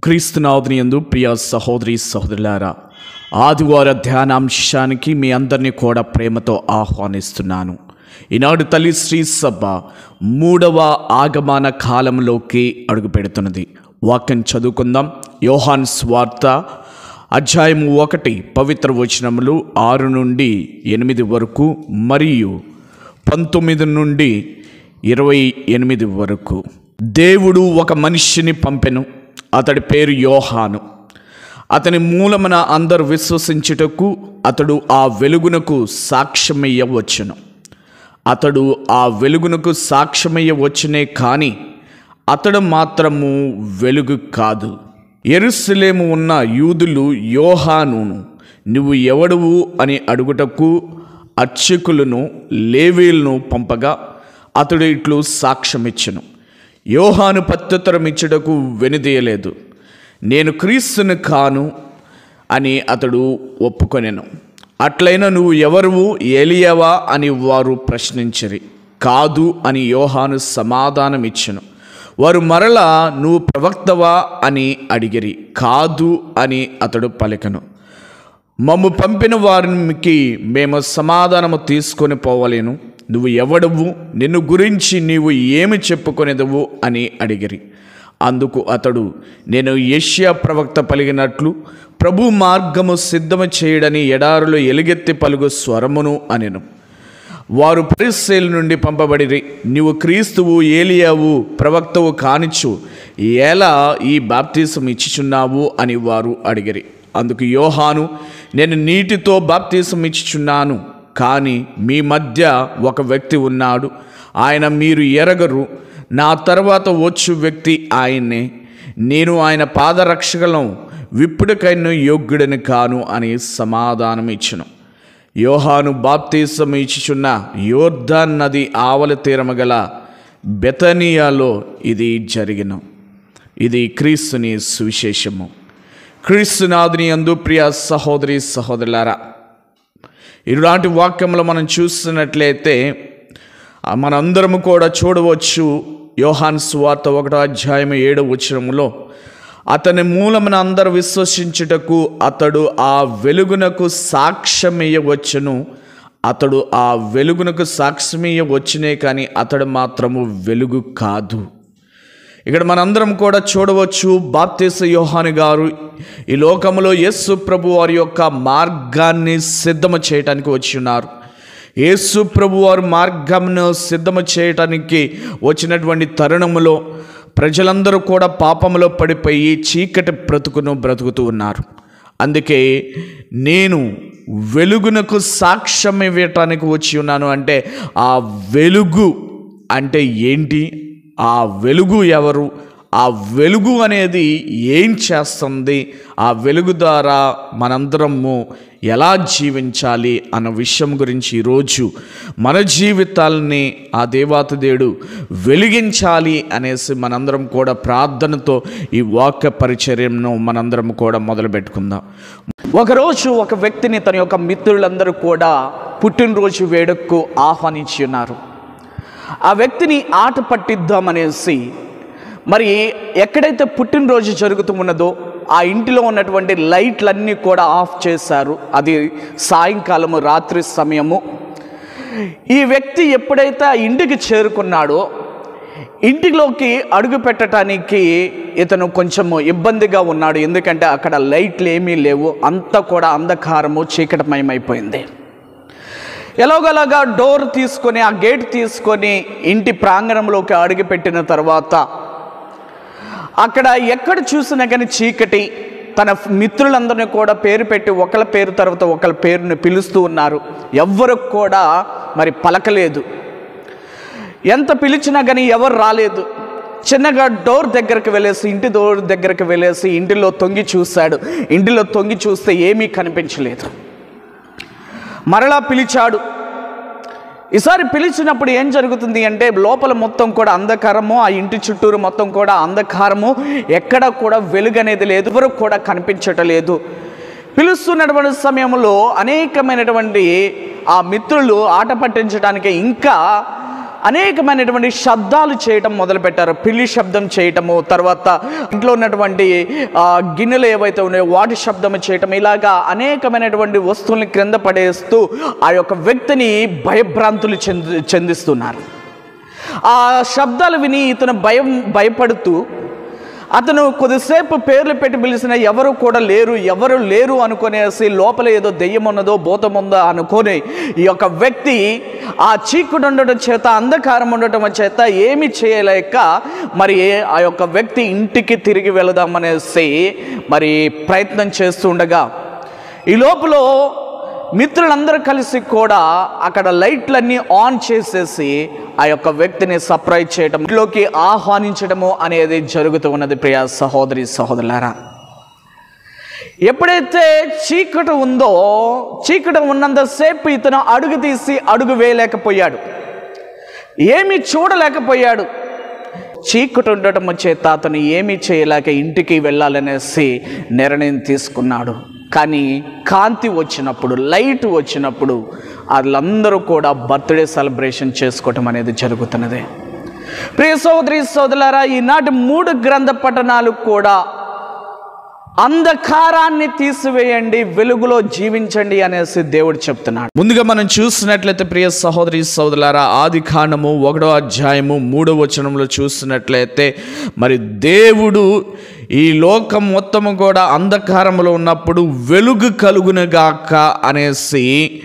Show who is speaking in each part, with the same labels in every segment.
Speaker 1: క్రీస్తునాథుని యందు ప్రియ సహోదరి సహోదరులారా, ఆదివార ధ్యానాంశానికి మీ అందరినీ కూడా ప్రేమతో ఆహ్వానిస్తున్నాను. ఈనాడు తల్లి శ్రీ సభ 3వ ఆగమన కాలంలోకి అడుగు పెడుతున్నది. వాక్యం చదువుకుందాం. యోహాను సువార్త అధ్యాయము 1 పవిత్ర వచనములు 6 నుండి 8 వరకు మరియు 19 నుండి 28 వరకు. దేవుడు ఒక మనిషిని పంపెను, అతడి పేరు యోహాను. అతని మూలమున అందరు విశ్వసించుటకు అతడు ఆ వెలుగునకు సాక్ష్యమయ్యవచ్చును. అతడు ఆ వెలుగునకు సాక్ష్యమయ్యవచ్చునే కానీ అతడు మాత్రము వెలుగు కాదు. యెరూషలేము ఉన్న యూదులు యోహానును నువ్వు ఎవడువు అని అడుగుటకు అర్చకులను లేవీయులను పంపగా అతడు ఇట్లు సాక్ష్యమిచ్చెను. యోహాను ప్రత్యుత్తరం ఇచ్చుటకు వెనుదీయలేదు. నేను క్రీస్తుని కాను అని అతడు ఒప్పుకొనెను. అట్లయినా నువ్వు ఎవరువు, ఏలియావా అని వారు ప్రశ్నించిరి. కాదు అని యోహాను సమాధానం ఇచ్చెను. వారు మరలా నువ్వు ప్రవక్తవా అని అడిగిరి. కాదు అని అతడు పలికెను. మమ్ము పంపిన వారికి మేము సమాధానము తీసుకొని పోవలేను. నువ్వు ఎవడవు, నిన్ను గురించి నీవు ఏమి చెప్పుకొనేదవు అని అడిగిరి. అందుకు అతడు, నేను యెషయా ప్రవక్త పలికినట్లు ప్రభు మార్గము సిద్ధము చేయడని ఎడారులో ఎలుగెత్తి పలుగు స్వరమును అనెను. వారు పరిసయ్యుల నుండి పంపబడిరి. నీవు క్రీస్తువు, ఏలియావు, ప్రవక్తవు కానిచ్చు ఎలా ఈ బాప్తీసం ఇచ్చుచున్నావు అని వారు అడిగిరి. అందుకు యోహాను, నేను నీటితో బాప్తీసం ఇచ్చుచున్నాను, కానీ మీ మధ్య ఒక వ్యక్తి ఉన్నాడు, ఆయన మీరు ఎరగరు. నా తర్వాత వచ్చు వ్యక్తి ఆయన్నే. నేను ఆయన పాదరక్షలను విప్పుడుకైనా యోగ్యుడని కాను అని సమాధానం ఇచ్చెను. యోహాను బాప్తీసం ఇచ్చుచున్న యోర్దాన్ నది ఆవల తీరము గల బెతనియాలో ఇది జరిగెను. ఇది క్రీస్తుని సువిశేషము. క్రీస్తునాథుని యందు ప్రియ సహోదరి సహోదరులారా, ఇలాంటి వాక్యములు మనం చూస్తున్నట్లయితే మనందరము కూడా చూడవచ్చు. యోహాను సువార్త 1వ అధ్యాయం 7వ వచనములో అతని మూలమున అందరు విశ్వసించుటకు అతడు ఆ వెలుగునకు సాక్ష్యమియ్యవచ్చును. అతడు ఆ వెలుగునకు సాక్ష్యమియ్యవచ్చునే కానీ అతడు మాత్రము వెలుగు కాదు. ఇక్కడ మనందరం కూడా చూడవచ్చు, బాప్తీస యోహాను గారు ఈ లోకములో యేసు ప్రభు వారి యొక్క మార్గాన్ని సిద్ధము చేయటానికి వచ్చి ఉన్నారు. యేసు ప్రభు వారి మార్గమును సిద్ధము చేయటానికి వచ్చినటువంటి తరుణములో ప్రజలందరూ కూడా పాపములో పడిపోయి చీకటి బ్రతుకుతూ ఉన్నారు. అందుకే నేను వెలుగునకు సాక్ష్యం ఇవ్వటానికి వచ్చి ఉన్నాను అంటే ఆ వెలుగు అంటే ఏంటి, ఆ వెలుగు ఎవరు, ఆ వెలుగు అనేది ఏం చేస్తుంది, ఆ వెలుగు ద్వారా మనందరము ఎలా జీవించాలి అన్న విషయం గురించి ఈరోజు మన జీవితాలని ఆ దేవాతి దేవుడు వెలిగించాలి అనేసి మనందరం కూడా ప్రార్థనతో ఈ వాక్య పరిచర్యను మనందరం కూడా మొదలు పెట్టుకుందాం. ఒకరోజు ఒక వ్యక్తిని తన యొక్క మిత్రులందరూ కూడా పుట్టినరోజు వేడుకకు ఆహ్వానించి ఉన్నారు. ఆ వ్యక్తిని ఆట పట్టిద్దామనేసి మరి ఎక్కడైతే పుట్టినరోజు జరుగుతూ ఉన్నదో ఆ ఇంటిలో ఉన్నటువంటి లైట్లన్నీ కూడా ఆఫ్ చేశారు. అది సాయంకాలము, రాత్రి సమయము. ఈ వ్యక్తి ఎప్పుడైతే ఆ ఇంటికి చేరుకున్నాడో ఇంటిలోకి అడుగు పెట్టడానికి ఇతను కొంచెము ఇబ్బందిగా ఉన్నాడు. ఎందుకంటే అక్కడ లైట్లు ఏమీ లేవు, అంతా కూడా అంధకారము, చీకటిమయమైపోయింది. ఎలాగోలాగా డోర్ తీసుకొని, ఆ గేట్ తీసుకొని ఇంటి ప్రాంగణంలోకి అడుగుపెట్టిన తర్వాత అక్కడ ఎక్కడ చూసినా కానీ చీకటి. తన మిత్రులందరినీ కూడా పేరు పెట్టి ఒకళ్ళ పేరు తర్వాత ఒకళ్ళ పేరుని పిలుస్తూ ఉన్నారు. ఎవ్వరు కూడా మరి పలకలేదు. ఎంత పిలిచినా కానీ ఎవరు రాలేదు. చిన్నగా డోర్ దగ్గరకు వెళ్ళేసి, ఇంటి డోర్ దగ్గరకు వెళ్ళేసి ఇంటిలో తొంగి చూశాడు. ఇంటిలో తొంగి చూస్తే ఏమీ కనిపించలేదు. మరలా పిలిచాడు. ఈసారి పిలిచినప్పుడు ఏం జరుగుతుంది అంటే లోపల మొత్తం కూడా అంధకారము, ఆ ఇంటి చుట్టూరు మొత్తం కూడా అంధకారము, ఎక్కడ కూడా వెలుగు అనేది లేదు, ఎవరు కూడా కనిపించటలేదు. పిలుస్తున్నటువంటి సమయంలో అనేకమైనటువంటి ఆ మిత్రులు ఆట పట్టించడానికి ఇంకా అనేకమైనటువంటి శబ్దాలు చేయటం మొదలుపెట్టారు. పిల్లి శబ్దం చేయటము, తర్వాత ఇంట్లో ఉన్నటువంటి గిన్నెలు ఏవైతే ఉన్నాయో వాటి శబ్దం చేయటం, ఇలాగా అనేకమైనటువంటి వస్తువుల్ని క్రింద పడేస్తూ ఆ యొక్క వ్యక్తిని భయభ్రాంతులు చెందిస్తున్నారు. ఆ శబ్దాలు విని ఇతను భయపడుతూ అతను కొద్దిసేపు పేర్లు పెట్టి పిలిచిన ఎవరు లేరు అనుకునేసి లోపల ఏదో దెయ్యం ఉన్నదో భూతం ఉందో అనుకొని ఈ యొక్క వ్యక్తి ఆ చీకటి ఉండటం చేత, అంధకారం ఉండటం చేత ఏమి చేయలేక మరి ఆ యొక్క వ్యక్తి ఇంటికి తిరిగి వెళదామనేసి మరి ప్రయత్నం చేస్తూ ఉండగా ఈ లోపల మిత్రులందరూ కలిసి కూడా అక్కడ లైట్లన్నీ ఆన్ చేసేసి ఆ యొక్క వ్యక్తిని సర్ప్రైజ్ చేయటం, ఇంట్లోకి ఆహ్వానించడము అనేది జరుగుతూ ఉన్నది. ప్రియ సహోదరి సహోదరులారా, ఎప్పుడైతే చీకటి ఉందో, చీకటి ఉన్నంతసేపు ఇతను అడుగు తీసి అడుగు వేయలేకపోయాడు, ఏమీ చూడలేకపోయాడు. చీకటి ఉండటం చేత అతను ఏమీ చేయలేక ఇంటికి వెళ్ళాలనేసి నిర్ణయం తీసుకున్నాడు. కానీ కాంతి వచ్చినప్పుడు, లైట్ వచ్చినప్పుడు వాళ్ళందరూ కూడా బర్త్డే సెలబ్రేషన్ చేసుకోవటం అనేది జరుగుతున్నది. ప్రియ సోదరి సోదరులారా, ఈనాటి 3 గ్రంథ పఠనాలు కూడా అంధకారాన్ని తీసివేయండి, వెలుగులో జీవించండి అనేసి దేవుడు చెప్తున్నాడు. ముందుగా మనం చూసినట్లయితే ప్రియ సహోదరి సోదరులారా, ఆదికాండము 1వ అధ్యాయము 3వ వచనంలో చూసినట్లయితే మరి దేవుడు ఈ లోకం మొత్తము కూడా అంధకారంలో ఉన్నప్పుడు వెలుగు కలుగునుగాక అనేసి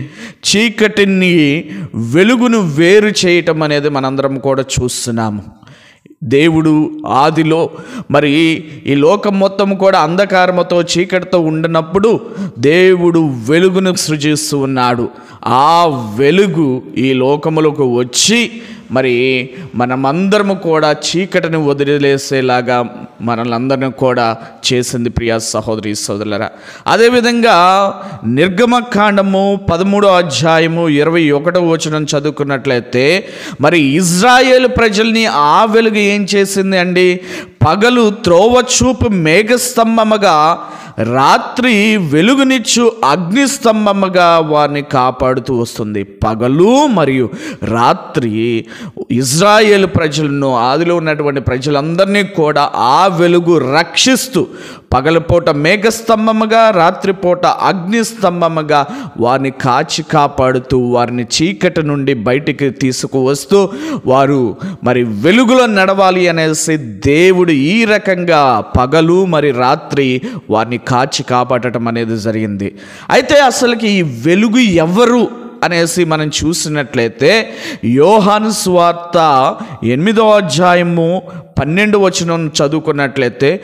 Speaker 1: చీకటిని వెలుగును వేరు చేయటం అనేది మనందరం కూడా చూస్తున్నాము. దేవుడు ఆదిలో మరి ఈ లోకం మొత్తం కూడా అంధకారముతో చీకటితో ఉండినప్పుడు దేవుడు వెలుగును సృజిస్తూ ఉన్నాడు. ఆ వెలుగు ఈ లోకములకు వచ్చి మరి మనమందరము కూడా చీకటిని వదిలేసేలాగా మనల్ని కూడా చేసింది. ప్రియ సహోదరి సోదరులారా, అదేవిధంగా నిర్గమకాండము 13వ అధ్యాయము 21వ వచనం చదువుకున్నట్లయితే మరి ఇజ్రాయేలు ప్రజల్ని ఆ వెలుగు ఏం చేసింది అండి? పగలు త్రోవచూపు మేఘస్తంభముగా, రాత్రి వెలుగునిచ్చు అగ్నిస్తంభముగా వారిని కాపాడుతూ వస్తుంది. పగలు మరియు రాత్రి ఇజ్రాయేలు ప్రజలను, ఆదిలో ఉన్నటువంటి ప్రజలందరినీ కూడా ఆ వెలుగు రక్షిస్తూ, పగలపూట మేఘస్తంభముగా, రాత్రిపూట అగ్నిస్తంభముగా వారిని కాచి కాపాడుతూ, వారిని చీకటి నుండి బయటికి తీసుకువస్తూ వారు మరి వెలుగులో నడవాలి అనేసి దేవుడు ఈ రకంగా పగలు మరి రాత్రి వారిని కాచి కాపాడటం అనేది జరిగింది. అయితే అసలుకి ఈ వెలుగు ఎవరు అనేసి మనం చూసినట్లయితే యోహాను సువార్త 8వ అధ్యాయము 12వ వచనం చదువుకున్నట్లయితే,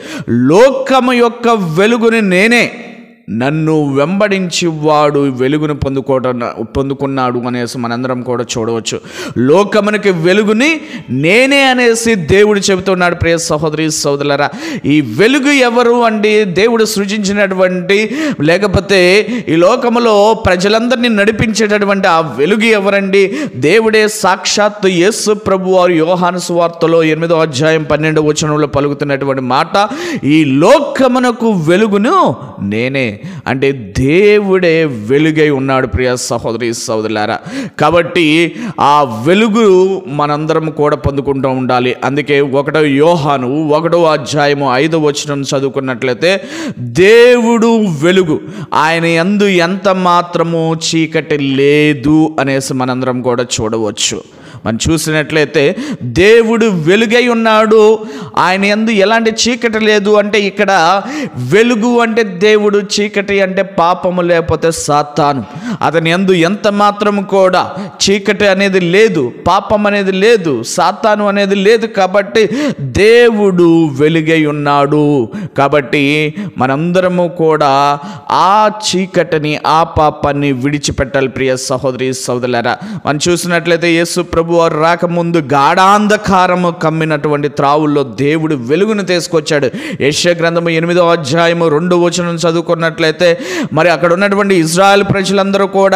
Speaker 1: లోకము యొక్క వెలుగుని నేనే, నన్ను వెంబడించి వాడు వెలుగును పొందుకున్నాడు అనేసి మనందరం కూడా చూడవచ్చు. లోకమునికి వెలుగుని నేనే అనేసి దేవుడు చెబుతున్నాడు. ప్రియ సహోదరి సోదరులారా, ఈ వెలుగు ఎవరు అండి? దేవుడు సృజించినటువంటి, లేకపోతే ఈ లోకములో ప్రజలందరినీ నడిపించేటటువంటి ఆ వెలుగు ఎవరండి? దేవుడే సాక్షాత్తు యేసు ప్రభు వారు యోహాను సువార్తలో 8వ అధ్యాయం 12వ వచనంలో పలుకుతున్నటువంటి మాట, ఈ లోకమునకు వెలుగును నేనే, అంటే దేవుడే వెలుగై ఉన్నాడు. ప్రియ సహోదరి సహోదరులారా, కాబట్టి ఆ వెలుగు మనందరం కూడా పొందుకుంటూ ఉండాలి. అందుకే 1వ యోహాను 1వ అధ్యాయము 5వ వచనం చదువుకున్నట్లయితే, దేవుడు వెలుగు, ఆయన యందు ఎంత మాత్రము చీకటి లేదు అనేసి మనందరం కూడా చూడవచ్చు. మనం చూసినట్లయితే దేవుడు వెలుగై ఉన్నాడు, ఆయన యందు ఎలాంటి చీకటి లేదు అంటే, ఇక్కడ వెలుగు అంటే దేవుడు, చీకటి అంటే పాపము లేకపోతే సాతాను. అతని యందు ఎంత మాత్రము కూడా చీకటి అనేది లేదు, పాపం అనేది లేదు, సాతాను అనేది లేదు. కాబట్టి దేవుడు వెలుగై ఉన్నాడు. కాబట్టి మనందరము కూడా ఆ చీకటిని, ఆ పాపాన్ని విడిచిపెట్టాలి. ప్రియ సహోదరి సహోదరులారా, మనం చూసినట్లయితే యేసు ప్రభు వారు రాకముందు గాఢాంధకారము కమ్మినటువంటి త్రావుల్లో దేవుడు వెలుగును తీసుకొచ్చాడు. యెషయా గ్రంథము 8వ అధ్యాయము 2వ వచనం చదువుకున్నట్లయితే మరి అక్కడ ఉన్నటువంటి ఇజ్రాయెల్ ప్రజలందరూ కూడా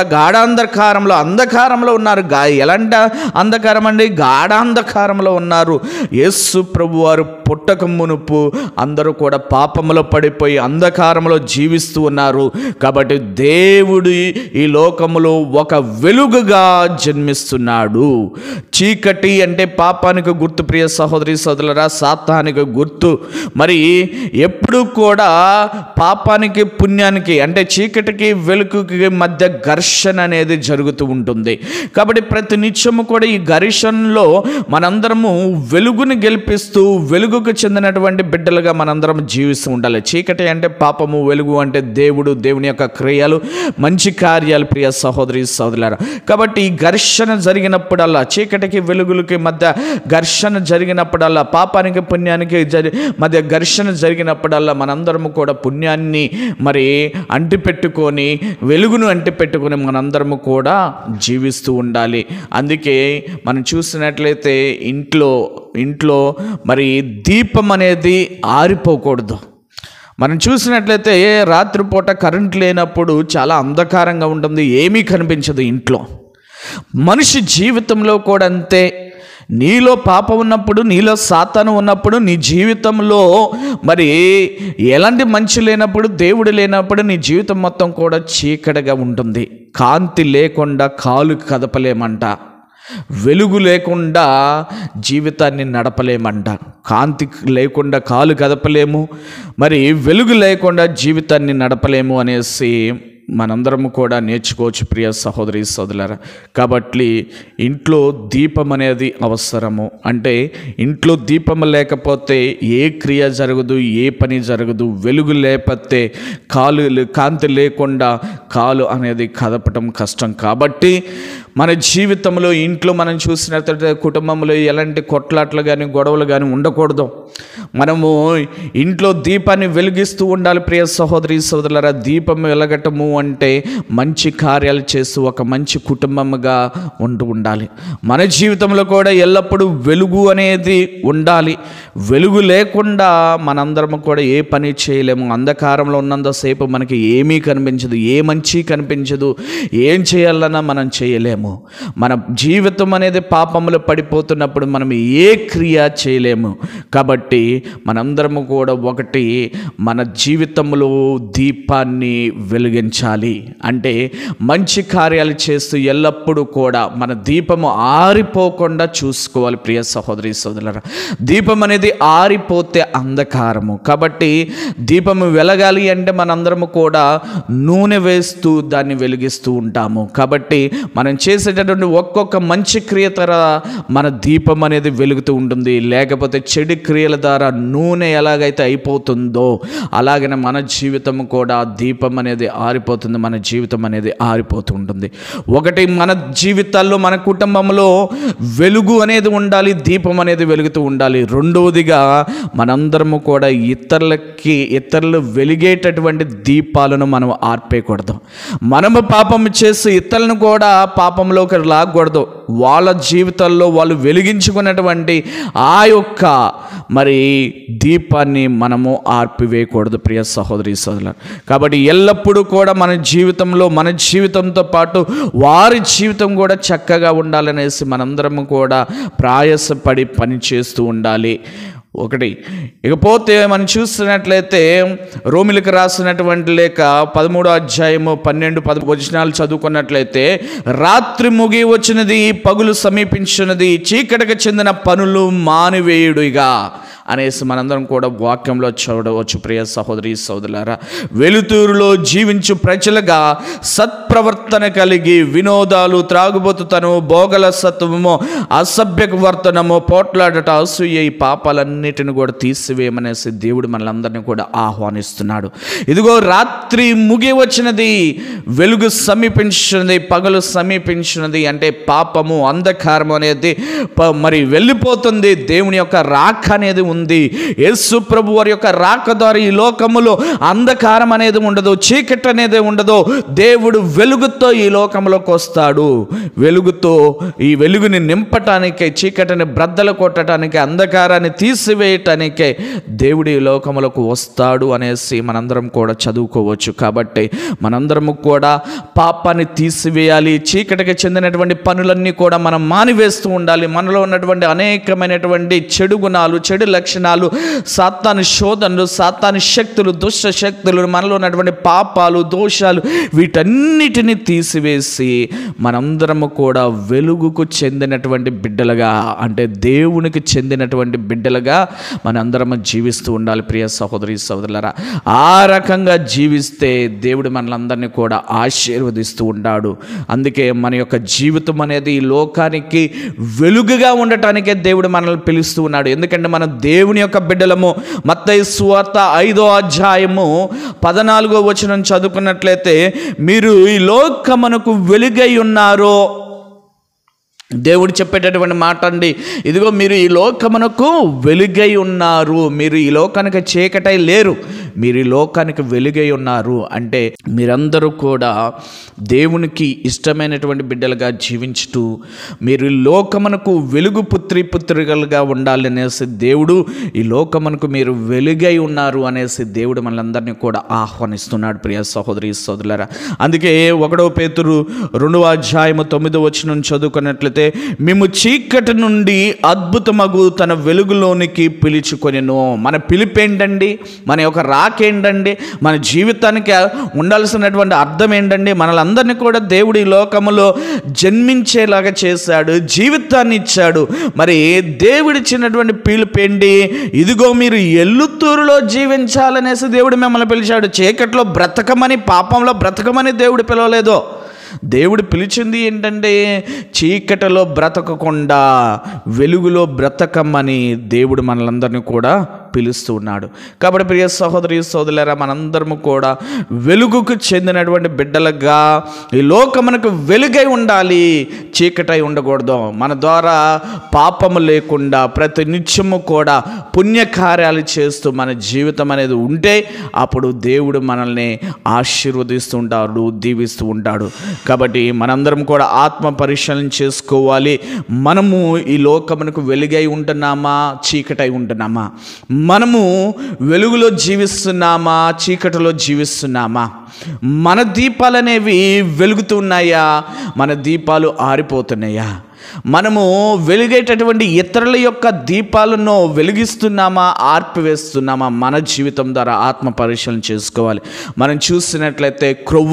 Speaker 1: అంధకారంలో ఉన్నారు. ఎలాంటి అంధకారం అండి? గాఢాంధకారంలో ఉన్నారు. యేసు ప్రభు వారు పుట్టక మునుపు అందరూ కూడా పాపములో పడిపోయి అంధకారంలో జీవిస్తూ ఉన్నారు. కాబట్టి దేవుడు ఈ లోకములో ఒక వెలుగుగా జన్మిస్తున్నాడు. చీకటి అంటే పాపానికి గుర్తు ప్రియ సహోదరి సోదరులారా, సాతానికి గుర్తు. మరి ఎప్పుడు కూడా పాపానికి పుణ్యానికి అంటే చీకటికి వెలుగుకి మధ్య ఘర్షణ అనేది జరుగుతూ ఉంటుంది. కాబట్టి ప్రతి నిత్యము కూడా ఈ ఘర్షణలో మనందరము వెలుగుని గెలిపిస్తూ వెలుగుకు చెందినటువంటి బిడ్డలుగా మనందరం జీవిస్తూ ఉండాలి. చీకటి అంటే పాపము, వెలుగు అంటే దేవుడు, దేవుని యొక్క క్రియలు, మంచి కార్యాలు ప్రియ సహోదరి సోదరులారా. కాబట్టి ఈ ఘర్షణ జరిగినప్పుడల్లా, చీకటికి వెలుగులకి మధ్య ఘర్షణ జరిగినప్పుడల్లా, పాపానికి పుణ్యానికి మధ్య ఘర్షణ జరిగినప్పుడల్లా మనందరము కూడా పుణ్యాన్ని మరి అంటిపెట్టుకొని, వెలుగును అంటిపెట్టుకొని మనందరము కూడా జీవిస్తూ ఉండాలి. అందుకే మనం చూసినట్లయితే ఇంట్లో మరి దీపం అనేది ఆరిపోకూడదు. మనం చూసినట్లయితే రాత్రిపూట కరెంట్ లేనప్పుడు చాలా అంధకారంగా ఉంటుంది, ఏమీ కనిపించదు ఇంట్లో. మనిషి జీవితంలో కూడా అంతే. నీలో పాపం ఉన్నప్పుడు, నీలో సాతాను ఉన్నప్పుడు, నీ జీవితంలో మరి ఎలాంటి మంచి లేనప్పుడు, దేవుడు లేనప్పుడు నీ జీవితం మొత్తం కూడా చీకటిగా ఉంటుంది. కాంతి లేకుండా కాలు కదపలేమంట, వెలుగు లేకుండా జీవితాన్ని నడపలేమంట. కాంతి లేకుండా కాలు కదపలేము, మరి వెలుగు లేకుండా జీవితాన్ని నడపలేము అనేసి మనందరము కూడా నేర్చుకోవచ్చు ప్రియ సహోదరి సోదరులారా. కాబట్టి ఇంట్లో దీపం అనేది అవసరము. అంటే ఇంట్లో దీపం లేకపోతే ఏ క్రియ జరగదు, ఏ పని జరగదు. వెలుగు లేకపోతే కాంతి లేకుండా కాలు అనేది కదపటం కష్టం. కాబట్టి మన జీవితంలో ఇంట్లో మనం చూసినట్లయితే కుటుంబంలో ఎలాంటి కొట్లాట్లు కానీ గొడవలు కానీ ఉండకూడదు. మనము ఇంట్లో దీపాన్ని వెలిగిస్తూ ఉండాలి ప్రియ సహోదరి సోదరులారా. దీపం వెలగటము అంటే మంచి కార్యాలు చేస్తూ ఒక మంచి కుటుంబంగా ఉండాలి. మన జీవితంలో కూడా ఎల్లప్పుడూ వెలుగు అనేది ఉండాలి. వెలుగు లేకుండా మనందరం కూడా ఏ పని చేయలేము. అంధకారంలో ఉన్నంతసేపు మనకి ఏమీ కనిపించదు, ఏ మంచి కనిపించదు, ఏం చేయాలన్నా మనం చేయలేము. మన జీవితం అనేది పాపంలో పడిపోతున్నప్పుడు మనం ఏ క్రియ చేయలేము. కాబట్టి మనందరము కూడా ఒకటి, మన జీవితంలో దీపాన్ని వెలిగించాలి. అంటే మంచి కార్యాలు చేస్తూ ఎల్లప్పుడూ కూడా మన దీపము ఆరిపోకుండా చూసుకోవాలి ప్రియ సహోదరి సోదరులారా. దీపం అనేది ఆరిపోతే అంధకారము. కాబట్టి దీపము వెలగాలి అంటే మనందరము కూడా నూనె వేస్తూ దాన్ని వెలిగిస్తూ ఉంటాము. కాబట్టి మనం చేసేటటువంటి ఒక్కొక్క మంచి క్రియ ద్వారా మన దీపం అనేది వెలుగుతూ ఉంటుంది. లేకపోతే చెడు క్రియల ద్వారా నూనె ఎలాగైతే అయిపోతుందో అలాగనే మన జీవితం కూడా దీపం అనేది ఆరిపోతుంది, మన జీవితం అనేది ఆరిపోతూ ఉంటుంది. ఒకటి, మన జీవితాల్లో మన కుటుంబంలో వెలుగు అనేది ఉండాలి, దీపం అనేది వెలుగుతూ ఉండాలి. రెండవదిగా మనందరము కూడా ఇతరులు వెలిగేటటువంటి దీపాలను మనం ఆర్పేయకూడదు. మనము పాపం చేసి ఇతరులను కూడా పాపంలోకి లాగకూడదు. వాళ్ళ జీవితాల్లో వాళ్ళు వెలిగించుకున్నటువంటి ఆ యొక్క మరి దీపాన్ని మనము ఆర్పివేయకూడదు ప్రియ సహోదరి సోదరులు. కాబట్టి ఎల్లప్పుడూ కూడా మన జీవితంతో పాటు వారి జీవితం కూడా చక్కగా ఉండాలనేసి మనందరము కూడా ప్రయాసపడి పని చేస్తూ ఉండాలి. ఒకటి. ఇకపోతే మనం చూస్తున్నట్లయితే రోమిలకు రాసినటువంటి లేఖ 13వ అధ్యాయము 12-13 వచనాలు చదువుకున్నట్లయితే, రాత్రి ముగి వచ్చినది, పగులు సమీపించినది, చీకటికి చెందిన పనులు మానివేయుడిగా అనేసి మనందరం కూడా వాక్యంలో చూడవచ్చు ప్రియ సహోదరి సోదరులారా. వెలుతురులో జీవించు ప్రజలుగా సత్ప్రవర్తన కలిగి వినోదాలు, త్రాగుబోతుతనము, భోగల సత్వము, అసభ్యక వర్తనము, పోట్లాడట, అసూయ, ఈ పాపాలన్నిటిని కూడా తీసివేయమనేసి దేవుడు మనలందరినీ కూడా ఆహ్వానిస్తున్నాడు. ఇదిగో రాత్రి ముగి వచ్చినది, వెలుగు సమీపించినది, పగలు సమీపించినది. అంటే పాపము, అంధకారము అనేది మరి వెళ్ళిపోతుంది. దేవుని యొక్క రాక అనేది ఉంది. యేసు ప్రభు వారి యొక్క రాక ద్వారా ఈ లోకములో అంధకారం అనేది ఉండదు, చీకటి అనేది ఉండదు. దేవుడు వెలుగుతో ఈ లోకంలోకి వస్తాడు. వెలుగుతో ఈ వెలుగుని నింపటానికే, చీకటిని బ్రద్దలు కొట్టడానికి, అంధకారాన్ని తీసివేయటానికే దేవుడు ఈ లోకములకు వస్తాడు అనేసి మనందరం కూడా చదువుకోవచ్చు. కాబట్టి మనందరము కూడా పాపాన్ని తీసివేయాలి. చీకటికి చెందినటువంటి పనులన్నీ కూడా మనం మానివేస్తూ ఉండాలి. మనలో ఉన్నటువంటి అనేకమైనటువంటి చెడు గుణాలు, చెడు లక్షణాలు, సాతాను శోధనలు, సాతాను శక్తులు, దుష్ట శక్తులు, మనలో ఉన్నటువంటి పాపాలు, దోషాలు వీటన్నిటిని తీసివేసి మనందరము కూడా వెలుగుకు చెందినటువంటి బిడ్డలుగా, అంటే దేవునికి చెందినటువంటి బిడ్డలుగా మనందరము జీవిస్తూ ఉండాలి ప్రియ సహోదరి సహోదరులారా. ఆ రకంగా జీవిస్తే దేవుడు మనలందరినీ కూడా ఆశీర్వదిస్తూ ఉంటాడు. అందుకే మన యొక్క జీవితం అనేది ఈ లోకానికి వెలుగుగా ఉండటానికే దేవుడు మనల్ని పిలుస్తూ ఉన్నాడు. ఎందుకంటే మనం దేవుని యొక్క బిడ్డలము. మత్తయి సువార్త 5వ అధ్యాయము 14వ వచనం చదువుకున్నట్లయితే, మీరు ఈ లోకమునకు వెలుగై ఉన్నారో, దేవుడు చెప్పేటటువంటి మాట అండి. ఇదిగో మీరు ఈ లోకమునకు వెలుగై ఉన్నారు, మీరు ఈ లోకానికి చీకటై లేరు, మీరు ఈ లోకానికి వెలుగై ఉన్నారు. అంటే మీరందరూ కూడా దేవునికి ఇష్టమైనటువంటి బిడ్డలుగా జీవించుతూ మీరు ఈ లోకమునకు వెలుగు పుత్రికలుగా ఉండాలనేసి దేవుడు, ఈ లోకమునకు మీరు వెలుగై ఉన్నారు అనేసి దేవుడు మనందరినీ కూడా ఆహ్వానిస్తున్నాడు ప్రియ సహోదరి సహోదరులారా. అందుకే 1 పేతురు 2వ అధ్యాయము 9వ వచనం చదువుకున్నట్లయితే, మేము చీకటి నుండి అద్భుతమగు తన వెలుగులోనికి పిలుచుకొనెను. మన పిలుపు ఏంటండి? మన యొక్క రాకేంటండి? మన జీవితానికి ఉండాల్సినటువంటి అర్థం ఏంటండి? మనలందరినీ కూడా దేవుడు ఈ లోకములో జన్మించేలాగా చేశాడు, జీవితాన్ని ఇచ్చాడు. మరి దేవుడిచ్చినటువంటి పిలుపు ఏంటి? ఇదిగో మీరు ఎల్లుతూరులో జీవించాలనేసి దేవుడు మిమ్మల్ని పిలిచాడు. చీకట్లో బ్రతకమని, పాపంలో బ్రతకమని దేవుడు పిలవలేదు. దేవుడు పిలిచింది ఏంటంటే చీకటిలో బ్రతకకుండా వెలుగులో బ్రతకమని దేవుడు మనలందరినీ కూడా పిలుస్తూ ఉన్నాడు. కాబట్టి ప్రియ సహోదరి సహోదరులారా, మనందరము కూడా వెలుగుకు చెందినటువంటి బిడ్డలుగా ఈ లోకమునకు వెలుగై ఉండాలి, చీకటై ఉండకూడదు. మన ద్వారా పాపము లేకుండా ప్రతి నిత్యము కూడా పుణ్యకార్యాలు చేస్తూ మన జీవితం అనేది ఉంటే అప్పుడు దేవుడు మనల్ని ఆశీర్వదిస్తూ ఉంటాడు, దీవిస్తూ ఉంటాడు. కాబట్టి మనందరం కూడా ఆత్మ పరిశీలన చేసుకోవాలి. మనము ఈ లోకమునకు వెలుగై ఉంటున్నామా, చీకటై ఉంటున్నామా? మనము వెలుగులో జీవిస్తున్నామా, చీకటిలో జీవిస్తున్నామా? మన దీపాలు అనేవి వెలుగుతున్నాయా, మన దీపాలు ఆరిపోతున్నాయా? మనము వెలుగేటటువంటి ఇతరుల యొక్క దీపాలను వెలిగిస్తున్నామా, ఆర్పివేస్తున్నామా? మన జీవితం ద్వారా ఆత్మ పరిశీలన చేసుకోవాలి. మనం చూసినట్లయితే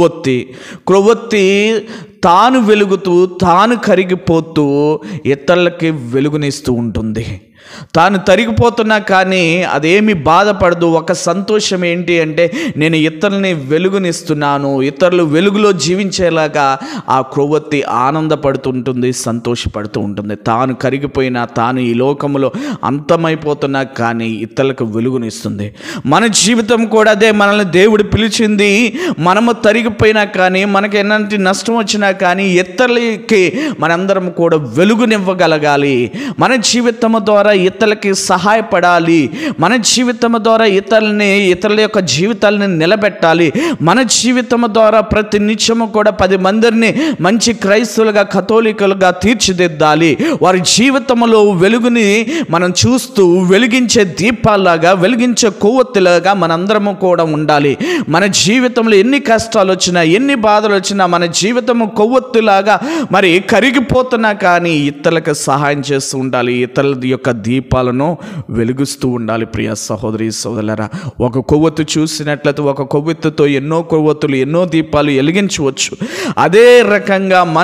Speaker 1: క్రొవ్వొత్తి తాను వెలుగుతూ తాను కరిగిపోతూ ఇతరులకి వెలుగునిస్తూ ఉంటుంది. తాను తరిగిపోతున్నా కానీ అదేమి బాధపడదు. ఒక సంతోషం ఏంటి అంటే, నేను ఇతరులని వెలుగునిస్తున్నాను, ఇతరులు వెలుగులో జీవించేలాగా ఆ క్రొవ్వొత్తి ఆనందపడుతుంటుంది, సంతోషపడుతూ ఉంటుంది. తాను కరిగిపోయినా, తాను ఈ లోకంలో అంతమైపోతున్నా కానీ ఇతరులకు వెలుగునిస్తుంది. మన జీవితం కూడా అదే. మనల్ని దేవుడు పిలిచింది, మనము తరిగిపోయినా కానీ, మనకి ఎలాంటి నష్టం వచ్చినా కానీ ఇతరులకి మనందరం కూడా వెలుగునివ్వగలగాలి. మన జీవితం ద్వారా ఇతరులకి సహాయపడాలి. మన జీవితం ద్వారా ఇతరుల యొక్క జీవితాలని నిలబెట్టాలి. మన జీవితం ద్వారా ప్రతి నిత్యము కూడా 10 మందిని మంచి క్రైస్తవులుగా, కథోలికులుగా తీర్చిదిద్దాలి. వారి జీవితంలో వెలుగుని మనం చూస్తూ వెలిగించే దీపాలాగా, వెలిగించే కొవ్వొత్తిలాగా మనందరము కూడా ఉండాలి. మన జీవితంలో ఎన్ని కష్టాలు వచ్చినా, ఎన్ని బాధలు వచ్చినా, మన జీవితము కొవ్వొత్తిలాగా మరి కరిగిపోతున్నా కానీ ఇతరులకు సహాయం చేస్తూ ఉండాలి. ఇతరుల యొక్క దీపాలను వెలిగిస్తూ ఉండాలి. ప్రియ సహోదరి సహోదరులారా, ఒక కొవ్వొత్తు చూసినట్లయితే ఒక కొవ్వొత్తుతో ఎన్నో కొవ్వొత్తులు, ఎన్నో దీపాలు వెలిగించవచ్చు. అదే రకంగా మన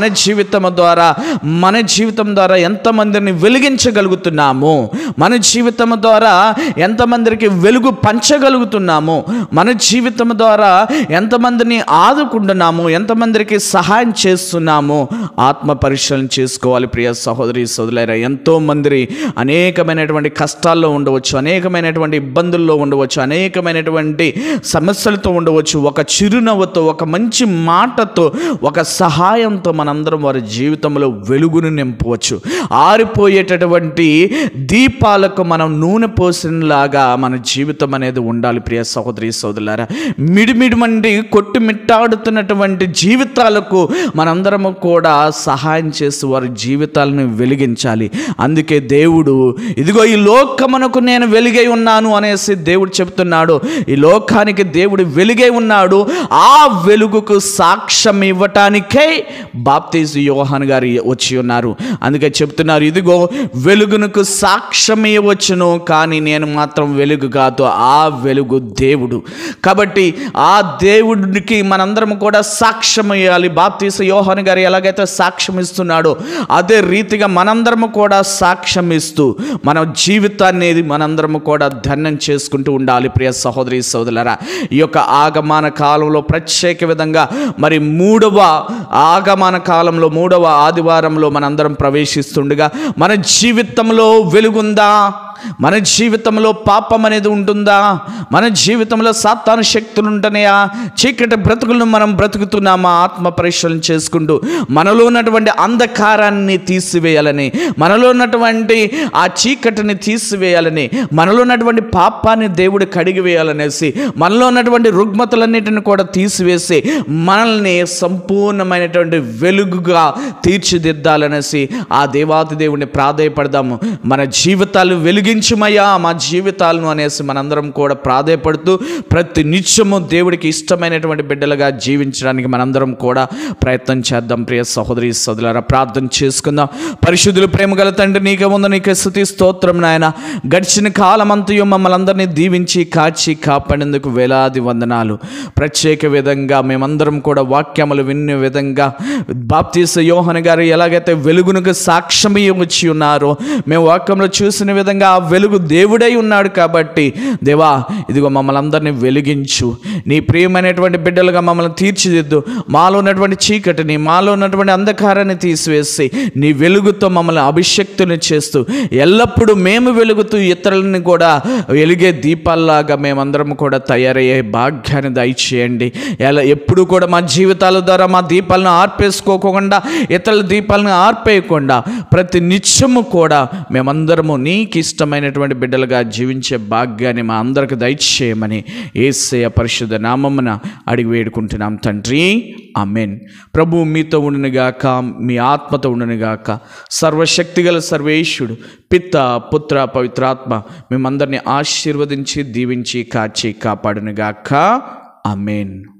Speaker 1: జీవితం ద్వారా ఎంతమందిని వెలిగించగలుగుతున్నాము, మన జీవితం ద్వారా ఎంతమందికి వెలుగు పంచగలుగుతున్నాము, మన జీవితం ద్వారా ఎంతమందిని ఆదుకుంటున్నాము, ఎంతమందికి సహాయం చేస్తున్నాము, ఆత్మ పరిశీలన చేసుకోవాలి. ప్రియ సహోదరి సహోదరులారా, ఎంతో మంది అనేకమైనటువంటి కష్టాల్లో ఉండవచ్చు, అనేకమైనటువంటి ఇబ్బందుల్లో ఉండవచ్చు, అనేకమైనటువంటి సమస్యలతో ఉండవచ్చు. ఒక చిరునవ్వుతో, ఒక మంచి మాటతో, ఒక సహాయంతో మనందరం వారి జీవితంలో వెలుగును నింపవచ్చు. ఆరిపోయేటటువంటి దీపాలకు మనం నూనె పోసినలాగా మన జీవితం అనేది ఉండాలి. ప్రియ సహోదరి సహోదరులారా, మిడిమిడిమండి కొట్టుమిట్టాడుతున్నటువంటి జీవితాలకు మనందరము కూడా సహాయం చేస్తూ వారి జీవితాలను వెలిగించాలి. అందుకే దేవుడు ఇదిగో ఈ లోకమునకు నేను వెలుగై ఉన్నాను అనేసి దేవుడు చెప్తున్నాడు. ఈ లోకానికి దేవుడు వెలుగై ఉన్నాడు. ఆ వెలుగుకు సాక్ష్యం ఇవ్వటానికే బాప్తీసు యోహాను గారు వచ్చి ఉన్నారు. అందుకే చెప్తున్నారు, ఇదిగో వెలుగునకు సాక్ష్యం ఇవ్వచ్చును, కానీ నేను మాత్రం వెలుగు కాదు, ఆ వెలుగు దేవుడు. కాబట్టి ఆ దేవుడికి మనందరం కూడా సాక్ష్యం ఇవ్వాలి. బాప్తీసు యోహాను గారు ఎలాగైతే సాక్ష్యం ఇస్తున్నాడో అదే రీతిగా మనందరము కూడా సాక్ష్యం ఇస్తూ మన జీవితాన్ని మనందరము కూడా ధన్యం చేసుకుంటూ ఉండాలి. ప్రియ సహోదరి సహోదరులారా, ఈ యొక్క ఆగమన కాలంలో ప్రత్యేక విధంగా మరి మూడవ ఆగమన కాలంలో మూడవ ఆదివారంలో మనందరం ప్రవేశిస్తుండగా మన జీవితంలో వెలుగుందా? మన జీవితంలో పాపం అనేది ఉంటుందా? మన జీవితంలో సాతాను శక్తులు ఉంటున్నాయా? చీకటి బ్రతుకులను మనం బ్రతుకుతున్నామా? ఆత్మ పరిశీలన చేసుకుంటూ మనలో ఉన్నటువంటి అంధకారాన్ని తీసివేయాలని, మనలో ఉన్నటువంటి ఆ చీకటిని తీసివేయాలని, మనలో ఉన్నటువంటి పాపాన్ని దేవుడు కడిగివేయాలనేసి, మనలో ఉన్నటువంటి రుగ్మతలన్నిటిని కూడా తీసివేసి మనల్ని సంపూర్ణమైనటువంటి వెలుగుగా తీర్చిదిద్దాలనేసి ఆ దేవాతి దేవుడిని ప్రాధేయపడదాము. మన జీవితాలు వెలిగించుమయ్యా మా జీవితాలను అనేసి మనందరం కూడా ప్రాధేయపడుతూ ప్రతి నిత్యము దేవుడికి ఇష్టమైనటువంటి బిడ్డలుగా జీవించడానికి మనందరం కూడా ప్రయత్నం చేద్దాం. ప్రియ సహోదరి సోదరులారా, ప్రార్థన చేసుకుందాం. పరిశుద్ధులు, ప్రేమగల తండ్రి, నీకే ముందు నీకే స్తుతి స్తోత్రం నాయన. గడిచిన కాలమంతయు మమ్మల్ని అందరినీ దీవించి కాచి కాపాడేందుకు వేలాది వందనాలు. ప్రత్యేక విధంగా మేమందరం కూడా వాక్యములు విన్న విధంగా బాప్తీసు యోహాను గారు ఎలాగైతే వెలుగునకు సాక్ష్యం వచ్చి ఉన్నారో మేము వాక్యంలో చూసిన విధంగా ఆ వెలుగు దేవుడై ఉన్నాడు. కాబట్టి దేవా, ఇదిగో మమ్మల్ని అందరినీ వెలిగించు, నీ ప్రియమైనటువంటి బిడ్డలుగా మమ్మల్ని తీర్చిదిద్దు. మాలో ఉన్నటువంటి చీకటిని, మాలో ఉన్నటువంటి అంధకారాన్ని తీసివేసి నీ వెలుగుతో మమ్మల్ని అభిషక్తుని చేస్తూ ఎల్లప్పుడూ మేము వెలుగుతూ ఇతరులని కూడా వెలిగే దీపాల్లాగా మేమందరం కూడా తయారయ్యే భాగ్యాన్ని దయచేయండి. ఎప్పుడు కూడా మా జీవితాల ద్వారా మా దీపాలను ఆర్పేసుకోకుండా, ఇతరుల దీపాలను ఆర్పేయకుండా ప్రతి నిత్యము కూడా మేమందరము నీకు ఇష్టమైనటువంటి బిడ్డలుగా జీవించే భాగ్యాన్ని మా అందరికి దయచేయమని యేసయ్య పరిశుద్ధ నామమున అడిగి వేడుకుంటున్నాం తండ్రి, ఆమేన్. ప్రభు మీతో ఉండునుగాక, మీ ఆత్మతో ఉండునుగాక. సర్వశక్తిగల సర్వేశ్వరుడు పిత, పుత్ర, పవిత్రాత్మ మేమందరినీ ఆశీర్వదించి దీవించి కాచి కాపాడునుగాక. ఆమేన్.